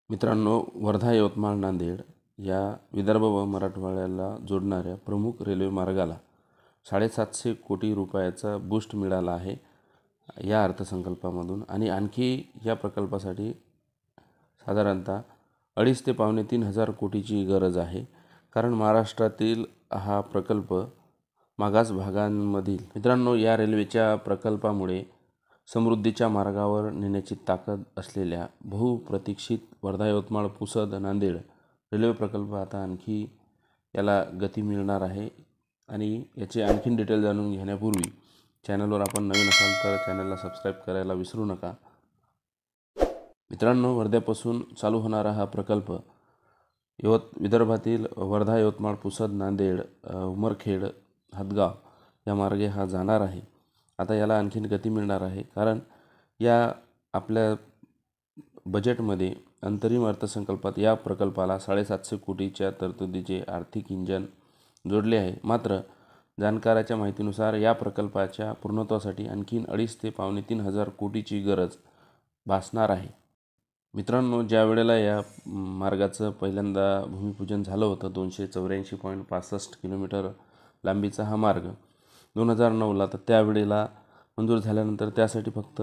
मित्रांनो, वर्धा यवतमाळ नांदेड या विदर्भ व मराठवाड्याला जोडणाऱ्या प्रमुख रेल्वे मार्गाला 750 कोटी रुपयाचा बूस्ट मिळाला आहे या अर्थसंकल्पामधून। आणि आणखी या प्रकल्पासाठी साधारणतः 2.5 ते पावणे 3 हजार कोटीची गरज आहे, कारण महाराष्ट्रातील हा प्रकल्प मागास भागांमधील। मित्रांनो, या रेल्वेच्या प्रकल्पामुळे समृद्धीच्या मार्गावर नेण्याची ताकद असलेल्या बहुप्रतीक्षित वर्धा यवतमाळ पुसद नांदेड रेल्वे प्रकल्प आता आणखी याला गती मिळणार आहे। आणि याचे आणखीन डिटेल जाणून घेण्यापूर्वी चॅनलवर आपण नवीन असाल तर चॅनलला सबस्क्राईब करायला विसरू नका। मित्रांनो, वर्ध्यापासून चालू होणारा हा प्रकल्प विदर्भातील वर्धा यवतमाळ पुसद नांदेड उमरखेड हदगाव या मार्गे हा जाणार आहे। आता याला आणखीन गती मिळणार आहे, कारण या आपल्या बजेटमध्ये अंतरिम अर्थसंकल्पात या प्रकल्पाला 750 कोटीच्या तरतुदीचे आर्थिक इंजन जोडले आहे। मात्र जाणकाराच्या माहितीनुसार या प्रकल्पाच्या पूर्णत्वासाठी आणखीन 2.5 ते पावणे 3 हजार कोटीची गरज भासणार आहे। मित्रांनो, ज्या वेळेला या मार्गाचं पहिल्यांदा भूमिपूजन झालं होतं, 284.65 किलोमीटर लांबीचा हा मार्ग 2009ला, तर त्यावेळेला मंजूर झाल्यानंतर त्यासाठी फक्त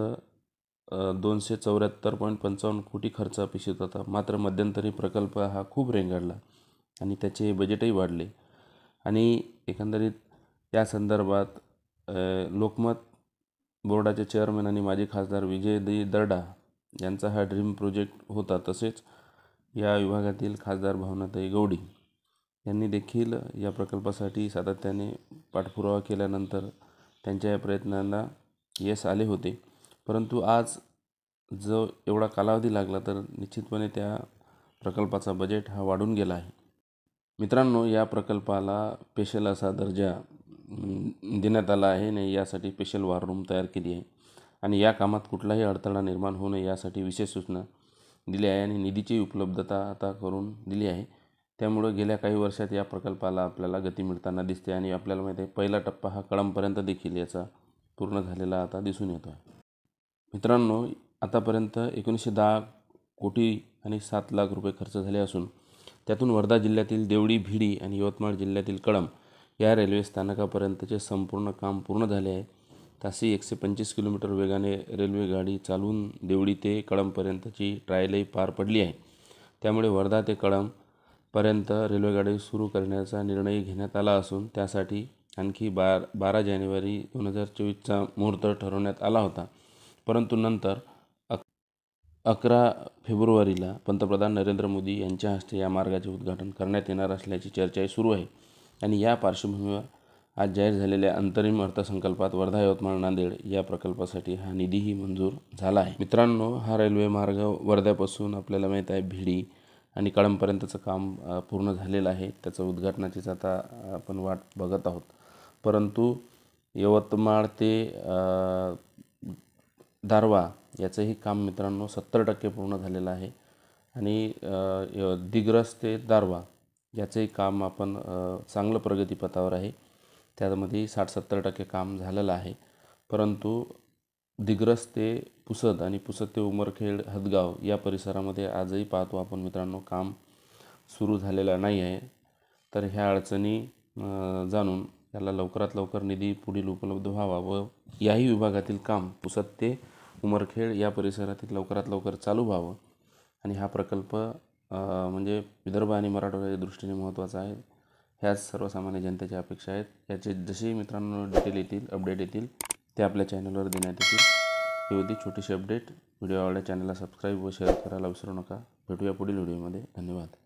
274.55 कोटी खर्च अपेक्षित होता। मात्र मध्यंतरी प्रकल्प हा खूप रेंगाळला आणि त्याचे बजेटही वाढले। आणि एकंदरीत या संदर्भात लोकमत बोर्डाचे चेअरमन आणि माजी खासदार विजय दर्डा यांचा हा ड्रीम प्रोजेक्ट होता। तसेच या विभागातील खासदार भावनाताई गवडी यांनी देखील या प्रकल्पासाठी सातत्याने पाठपुरावा केल्यानंतर त्यांच्या या प्रयत्नांना यश आले होते। परंतु आज जो एवढा कालावधी लागला, तर निश्चितपणे त्या प्रकल्पाचा बजेट हा वाढून गेला आहे। मित्रांनो, या प्रकल्पाला स्पेशल असा दर्जा देण्यात आला आहे आणि यासाठी स्पेशल वॉर रूम तयार केली आहे। आणि या कामात कुठलाही अडथळा निर्माण होऊ नये यासाठी विशेष सूचना दिली आहे आणि निधीची उपलब्धता आता करून दिली आहे। त्यामुळे गेल्या काही वर्षात या प्रकल्पाला आपल्याला गती मिळताना दिसते आणि आपल्याला माहिती आहे, पहिला टप्पा हा कळंबपर्यंत देखील याचा पूर्ण झालेला आता दिसून येतो आहे। मित्रांनो, आतापर्यंत 1910 कोटी आणि 7 लाख रुपये खर्च झाले असून त्यातून वर्धा जिल्ह्यातील देवळी, भिडी आणि यवतमाळ जिल्ह्यातील कळंब या रेल्वे स्थानकापर्यंतचे संपूर्ण काम पूर्ण झाले आहे। ताशी 125 किलोमीटर वेगाने रेल्वे गाडी चालवून देवळी ते कळंबपर्यंतची ट्रायलही पार पडली आहे। त्यामुळे वर्धा ते कळंबपर्यंत रेल्वेगाडी सुरू करण्याचा निर्णय घेण्यात आला असून त्यासाठी आणखी 12 जानेवारी 2024चा मुहूर्त ठरवण्यात आला होता। परंतु नंतर 11 फेब्रुवारीला पंतप्रधान नरेंद्र मोदी यांच्या हस्ते या मार्गाचे उद्घाटन करण्यात येणार असल्याची चर्चाही सुरू आहे। आणि या पार्श्वभूमीवर आज जाहीर झालेल्या अंतरिम अर्थसंकल्पात वर्धा यवतमाळ नांदेड या प्रकल्पासाठी हा निधीही मंजूर झाला आहे। मित्रांनो, हा रेल्वे मार्ग वर्ध्यापासून आपल्याला माहीत आहे भिडी आणि कळंबपर्यंतचं काम पूर्ण झालेलं आहे। त्याचं उद्घाटनाचीच आता आपण वाट बघत आहोत। परंतु यवतमाळ ते दारव्हा याचंही काम मित्रांनो 70% पूर्ण झालेलं आहे। आणि दिग्रस ते दारव्हा याचंही काम आपण चांगलं प्रगतीपथावर आहे, त्यामध्ये 60-70% काम झालेलं आहे। परंतु दिग्रस ते पुसद आणि पुसद ते उमरखेड हदगाव या परिसरामध्ये आजही पाहतो आपण मित्रांनो, काम सुरू झालेलं नाही आहे। तर ह्या अडचणी जाणून याला लवकरात लवकर निधी पुढील उपलब्ध व्हावा व याही विभागातील काम पुसद ते उमरखेड या परिसरातील लवकरात लवकर चालू व्हावं। आणि हा प्रकल्प म्हणजे विदर्भ आणि मराठवाड्याच्या दृष्टीने महत्त्वाचा आहे। ह्याच सर्वसामान्य जनतेच्या अपेक्षा आहेत। याचे जसे मित्रांनो डिटेल येतील, अपडेट येतील, ते आपल्या चॅनलवर देण्यात येतील। ही होती छोटीशी अपडेट। व्हिडिओ आवडल्यास चॅनलला सबस्क्राईब व शेअर करायला विसरू नका। भेटूया पुढील व्हिडिओमध्ये। धन्यवाद।